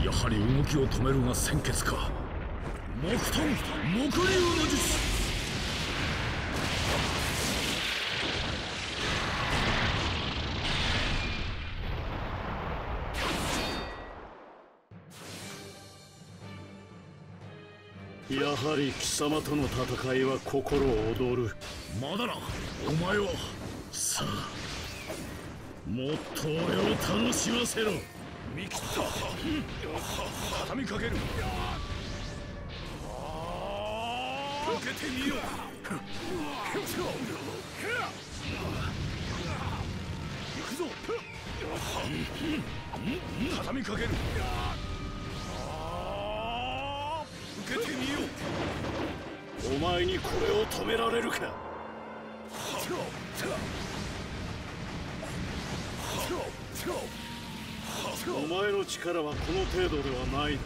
やはり動きを止めるが先決か。木遁木竜の術。 やはり貴様との戦いは心躍る。 マダラ、お前はさあもっと俺を楽しませろ。見切った。畳みかける。受けてみよう。行くぞ。畳みかける。受けてみよう。お前にこれを止められるか。お前の力はこの程度ではない。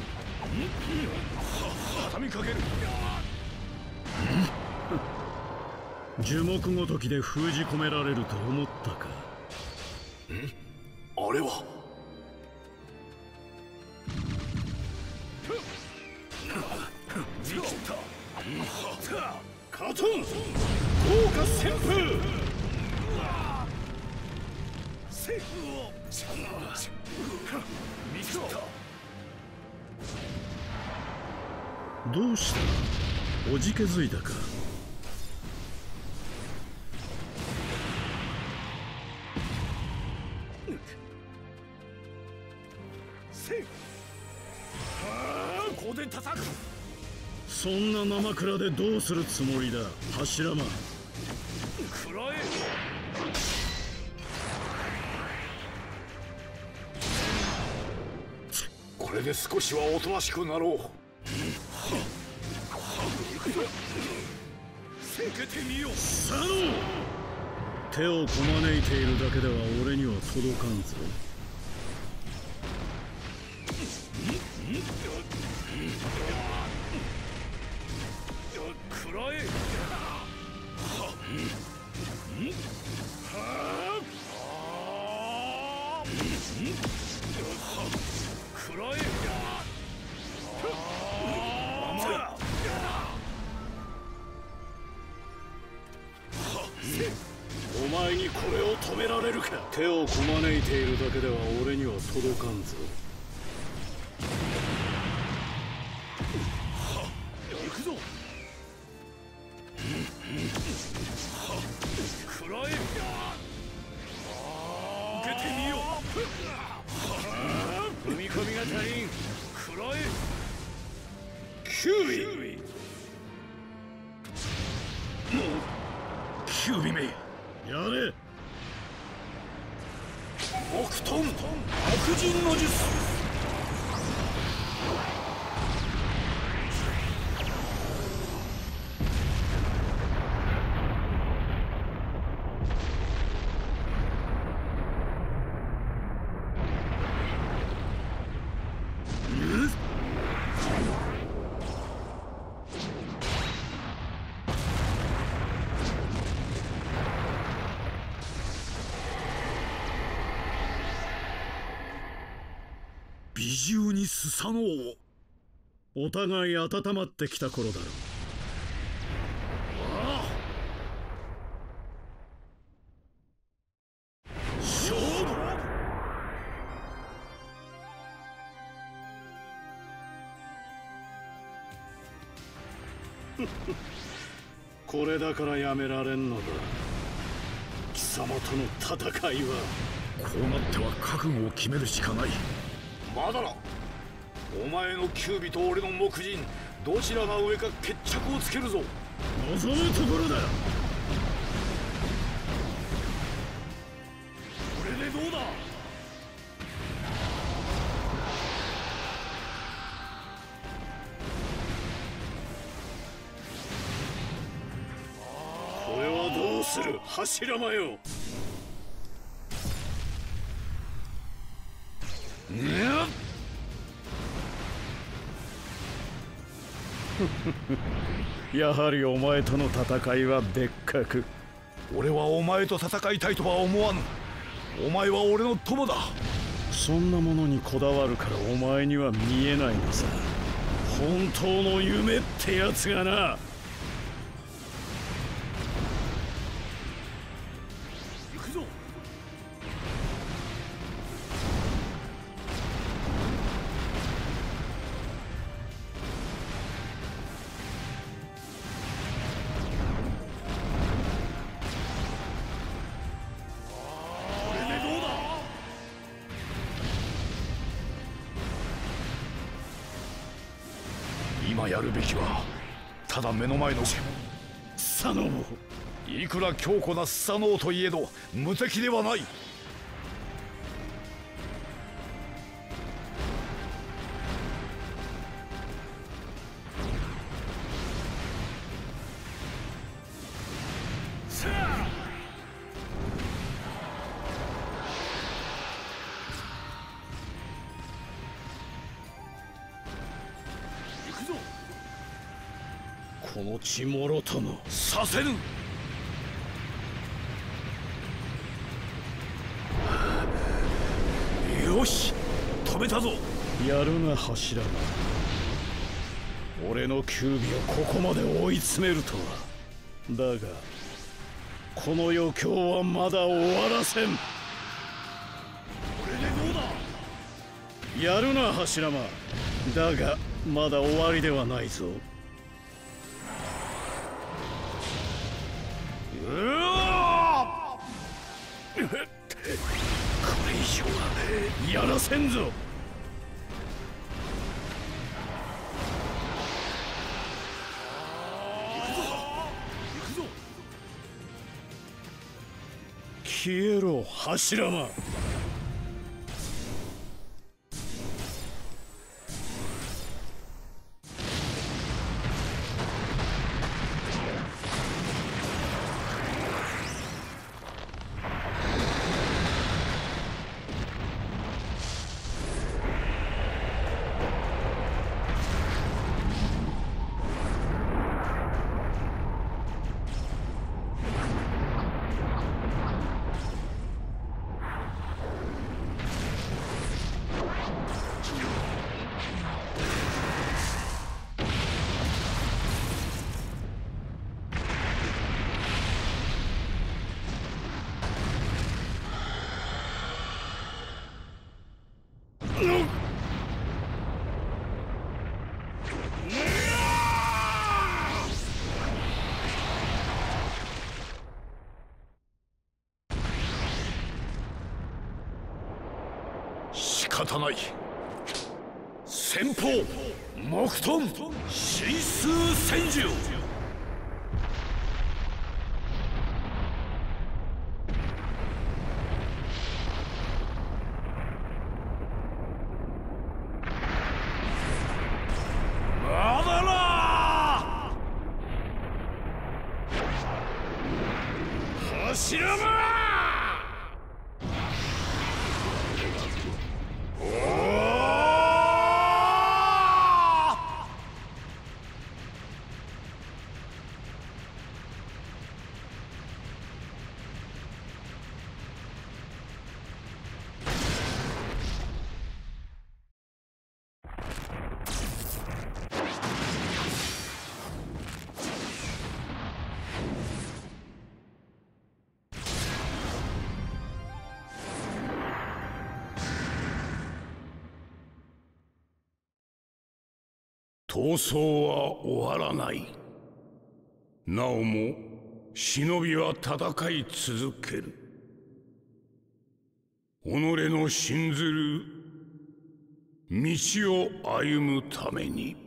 畳みかける。樹木ごときで封じ込められると思ったか。 あれはカトン豪華旋風。 どうした？おじけづいたか？そんな生蔵でどうするつもりだ、柱間。食らえ。 これで少しはおとなしくなろう。 受けてみよう。サノ手をこまねいているだけでは俺には届かんぞ。食らえ。食らえ。 お前にこれを止められるか。手をこまねいているだけでは俺には届かんぞ。 行くぞ。食らえ。受けてみよう。踏み込みが足りん。食らえ。 キュービー。 キュービーめ、やれ。 木遁白人の術。 美獣にスサノオ。お互い温まってきた頃だろう。勝負。 これだからやめられんのだ。貴様との戦いは。 こうなっては覚悟を決めるしかない。 マダラ、お前のキュービと俺の木人、どちらが上か決着をつけるぞ。 望むところだ。これでどうだ。 これはどうする、柱間よ。 やはりお前との戦いは別格。 俺はお前と戦いたいとは思わぬ。お前は俺の友だ。 そんなものにこだわるからお前には見えないのさ。本当の夢ってやつがな。行くぞ。 今やるべきはただ目の前のスサノオ。 いくら強固なスサノオといえど無敵ではない。 この血もろともさせぬ。よし、止めたぞ。 やるな柱が。俺の九尾をここまで追い詰めるとは。だがこの余興はまだ終わらせん。これでどうだ。 やるな柱間。だがまだ終わりではないぞ。これ以上はやらせんぞ。消えろ柱間。 仕方ない。先鋒木遁神数戦術。マダラ柱間。 闘争は終わらない。なおも忍びは戦い続ける。己の信ずる道を歩むために。